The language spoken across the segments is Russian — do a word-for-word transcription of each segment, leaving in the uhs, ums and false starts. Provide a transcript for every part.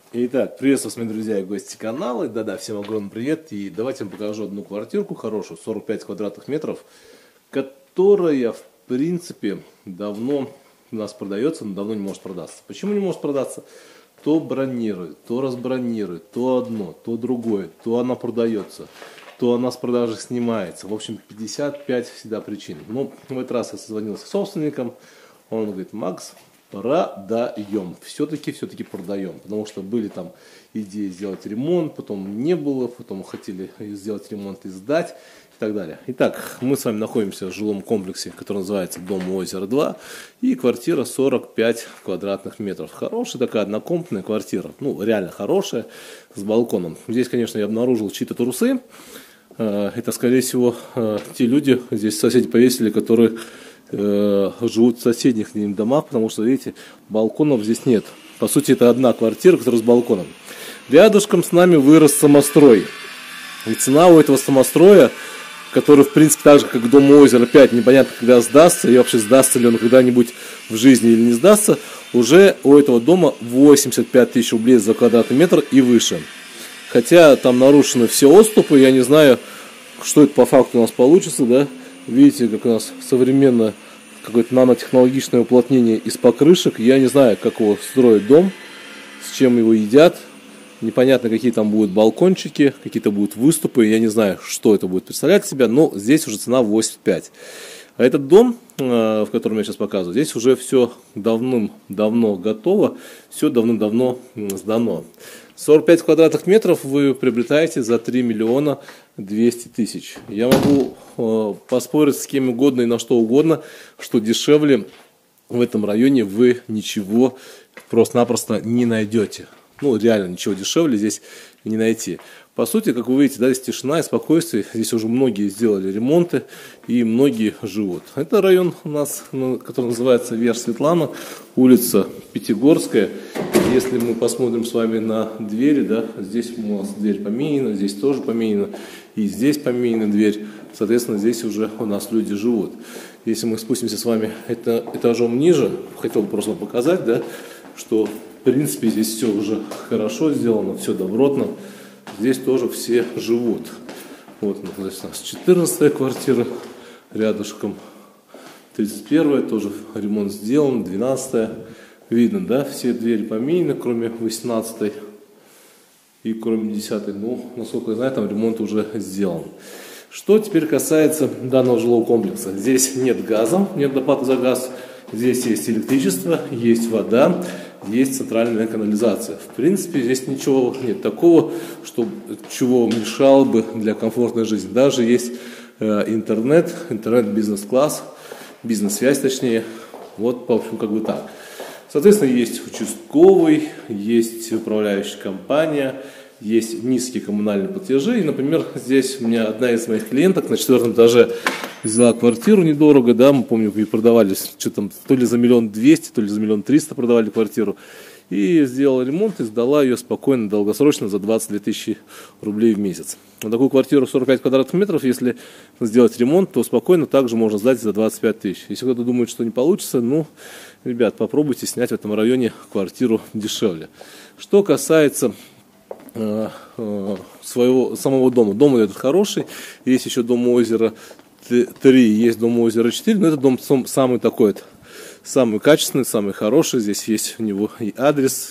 Итак, приветствую вас, мои друзья и гости канала. Да-да, всем огромный привет. И давайте я вам покажу одну квартирку хорошую, сорок пять квадратных метров, которая, в принципе, давно у нас продается, но давно не может продаться. Почему не может продаться? То бронирует, то разбронирует, то одно, то другое, то она продается, то она с продажи снимается. В общем, пятьдесят пять всегда причин. Но в этот раз я созвонился с собственником, он говорит: Макс, продаем. Все-таки, все-таки продаем. Потому что были там идеи сделать ремонт, потом не было, потом хотели сделать ремонт и сдать и так далее. Итак, мы с вами находимся в жилом комплексе, который называется Дом у озера два. И квартира сорок пять квадратных метров. Хорошая такая однокомнатная квартира. Ну, реально хорошая, с балконом. Здесь, конечно, я обнаружил чьи-то трусы. Это, скорее всего, те люди, здесь соседи повесили, которые живут в соседних домах, потому что, видите, балконов здесь нет. По сути, это одна квартира, которая с балконом. Рядышком с нами вырос самострой. И цена у этого самостроя, который, в принципе, так же, как Дом у озера пять, непонятно, когда сдастся, и вообще сдастся ли он когда-нибудь в жизни или не сдастся, уже у этого дома восемьдесят пять тысяч рублей за квадратный метр и выше. Хотя там нарушены все отступы, я не знаю, что это по факту у нас получится, да. Видите, как у нас современное какое-то нанотехнологичное уплотнение из покрышек. Я не знаю, как его строить дом, с чем его едят. Непонятно, какие там будут балкончики, какие-то будут выступы. Я не знаю, что это будет представлять себя, но здесь уже цена восемьдесят пять. А этот дом, в котором я сейчас показываю, здесь уже все давным-давно готово, все давным-давно сдано. сорок пять квадратных метров вы приобретаете за три миллиона двести тысяч. Я могу э, поспорить с кем угодно и на что угодно, что дешевле в этом районе вы ничего просто-напросто не найдете. Ну, реально ничего дешевле здесь не найти. По сути, как вы видите, да, здесь тишина и спокойствие. Здесь уже многие сделали ремонты и многие живут. Это район у нас, который называется Вера-Светлана, улица Пятигорская. Если мы посмотрим с вами на двери, да, здесь у нас дверь поменена, здесь тоже поменена, и здесь поменена дверь. Соответственно, здесь уже у нас люди живут. Если мы спустимся с вами это, этажом ниже, хотел бы просто показать, да, что в принципе здесь все уже хорошо сделано, все добротно. Здесь тоже все живут. Вот, здесь у нас четырнадцатая квартира рядышком, тридцать первая, тоже ремонт сделан, двенадцатая. Видно, да, все двери поменены, кроме восемнадцатой и кроме десятой. Ну, насколько я знаю, там ремонт уже сделан. Что теперь касается данного жилого комплекса. Здесь нет газа, нет доплаты за газ. Здесь есть электричество, есть вода, есть центральная канализация. В принципе, здесь ничего нет такого, что, чего мешало бы для комфортной жизни. Даже есть э, интернет, интернет-бизнес-класс, бизнес-связь точнее. Вот, в общем, как бы так. Соответственно, есть участковый, есть управляющая компания, есть низкие коммунальные платежи. И, например, здесь у меня одна из моих клиенток на четвертом этаже взяла квартиру недорого, да, мы помню, и продавали, что там, то ли за миллион двести, то ли за миллион триста продавали квартиру. И сделала ремонт и сдала ее спокойно, долгосрочно за двадцать две тысячи рублей в месяц. На такую квартиру сорок пять квадратных метров, если сделать ремонт, то спокойно также можно сдать за двадцать пять тысяч. Если кто-то думает, что не получится, ну, ребят, попробуйте снять в этом районе квартиру дешевле. Что касается э, э, своего самого дома. Дом этот хороший, есть еще Дом у озера три, есть Дом у озера четыре, но этот дом самый такой, самый качественный, самый хороший. Здесь есть у него и адрес,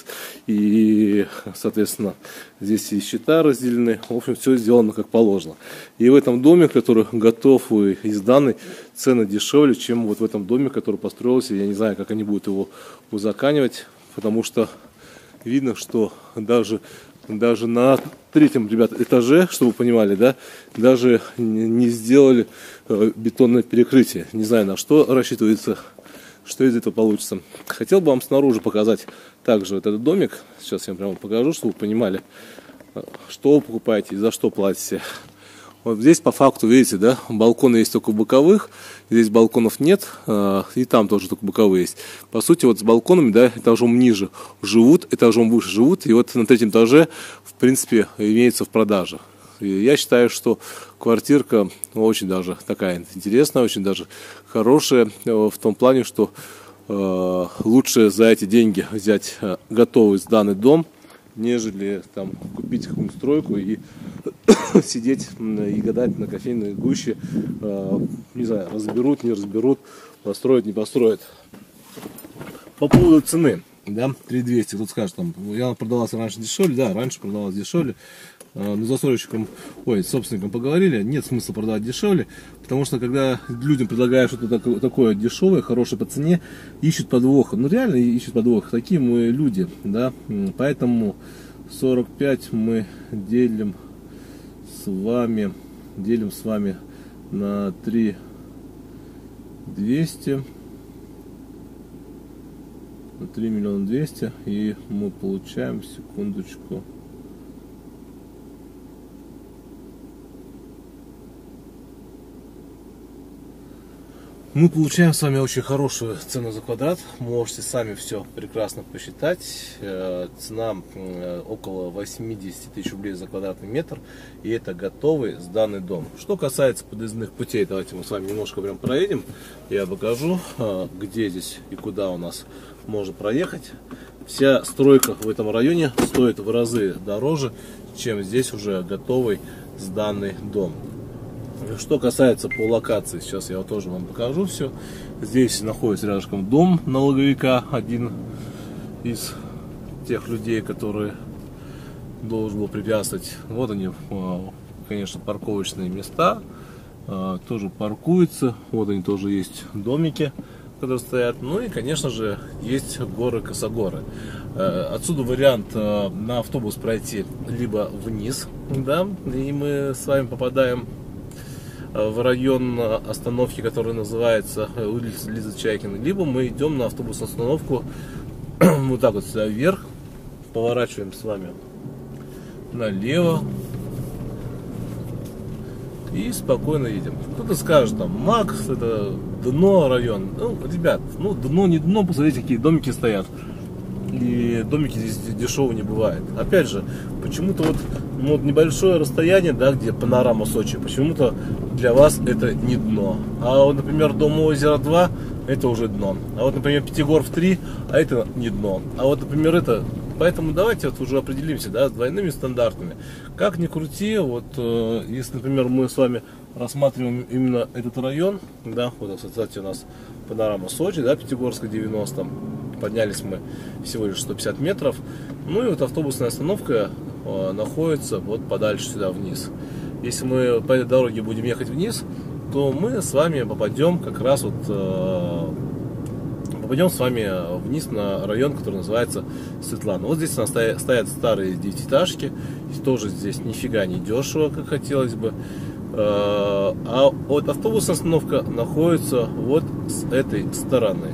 и, соответственно, здесь и счета разделены. В общем, все сделано как положено. И в этом доме, который готов и изданный, цены дешевле, чем вот в этом доме, который построился. Я не знаю, как они будут его узаканивать, потому что видно, что даже Даже на третьем, ребят, этаже, чтобы вы понимали, да, даже не сделали бетонное перекрытие. Не знаю, на что рассчитывается, что из этого получится. Хотел бы вам снаружи показать также вот этот домик. Сейчас я вам прямо покажу, чтобы вы понимали, что вы покупаете и за что платите. Вот здесь по факту, видите, да, балконы есть только боковых, здесь балконов нет, и там тоже только боковые есть. По сути, вот с балконами, да, этажом ниже живут, этажом выше живут, и вот на третьем этаже, в принципе, имеется в продаже. И я считаю, что квартирка очень даже такая интересная, очень даже хорошая, в том плане, что э, лучше за эти деньги взять готовый сданный дом, нежели там купить какую-нибудь стройку и сидеть и гадать на кофейной гуще, э, не знаю, разберут, не разберут, построят, не построят. По поводу цены, да, три тысячи двести, тут скажет, там, я продавался раньше дешевле, да, раньше продавалась дешевле, э, но застройщиком, ой, с собственником поговорили, нет смысла продавать дешевле, потому что когда людям предлагают что-то такое, такое дешевое, хорошее по цене, ищут подвох, ну реально ищут подвох, такие мы люди, да, поэтому сорок пять мы делим с вами, делим с вами на три тысячи двести, на три миллиона двести, и мы получаем, секундочку, мы получаем с вами очень хорошую цену за квадрат. Можете сами все прекрасно посчитать. Цена около восьмидесяти тысяч рублей за квадратный метр. И это готовый сданный дом. Что касается подъездных путей, давайте мы с вами немножко прям проедем. Я покажу, где здесь и куда у нас можно проехать. Вся стройка в этом районе стоит в разы дороже, чем здесь уже готовый сданный дом. Что касается по локации, сейчас я тоже вам покажу все. Здесь находится рядышком дом налоговика, один из тех людей, которые должен был препятствовать. Вот они, конечно, парковочные места, тоже паркуются. Вот они тоже есть домики, которые стоят. Ну и, конечно же, есть горы-косогоры. Отсюда вариант на автобус пройти либо вниз, да, и мы с вами попадаем в район остановки, который называется улица Лизы Чайкиной, либо мы идем на автобусную остановку вот так вот сюда вверх, поворачиваем с вами налево и спокойно едем. Кто-то скажет, там, Макс, это дно район. Ну, ребят, ну дно не дно, посмотрите, какие домики стоят. И домики здесь дешевые не бывает. Опять же, почему-то вот, ну, вот небольшое расстояние, да, где панорама Сочи, почему-то для вас это не дно. А вот, например, дом озера два, это уже дно. А вот, например, Пятигорск три, а это не дно. А вот, например, это... Поэтому давайте вот уже определимся, да, с двойными стандартами. Как ни крути, вот э, если, например, мы с вами рассматриваем именно этот район, да, вот, кстати, у нас панорама Сочи, да, Пятигорска девяносто, поднялись мы всего лишь сто пятьдесят метров, ну и вот автобусная остановка э, находится вот подальше сюда вниз. Если мы по этой дороге будем ехать вниз, то мы с вами попадем как раз вот э, попадем с вами вниз на район, который называется Светлана. Вот здесь у нас стоят, стоят старые девятиэтажки, тоже здесь нифига не дешево, как хотелось бы. А вот автобусная остановка находится вот с этой стороны.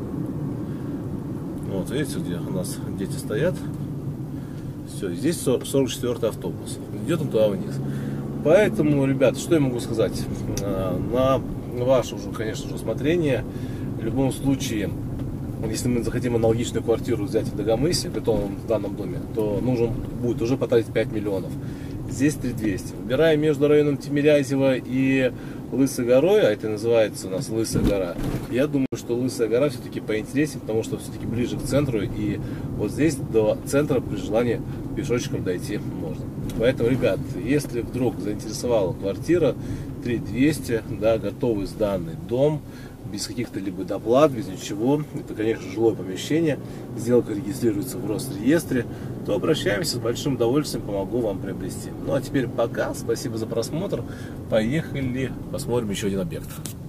Вот видите, где у нас дети стоят. Все, здесь сорок четвёртый автобус. Идет он туда вниз. Поэтому, ребят, что я могу сказать? На ваше уже, конечно же, усмотрение. В любом случае, если мы захотим аналогичную квартиру взять в Дагомысе, в готовом в данном доме, то нужно будет уже потратить пять миллионов. Здесь три тысячи двести. Выбирая между районом Тимирязева и Лысой горой, а это называется у нас Лысая гора, я думаю, что Лысая гора все-таки поинтереснее, потому что все-таки ближе к центру, и вот здесь до центра при желании пешочком дойти можно. Поэтому, ребят, если вдруг заинтересовала квартира, три тысячи двести, да, готовый сданный дом, без каких-то либо доплат, без ничего, это, конечно, жилое помещение, сделка регистрируется в Росреестре, то обращаемся, с большим удовольствием помогу вам приобрести. Ну а теперь пока, спасибо за просмотр, поехали, посмотрим еще один объект.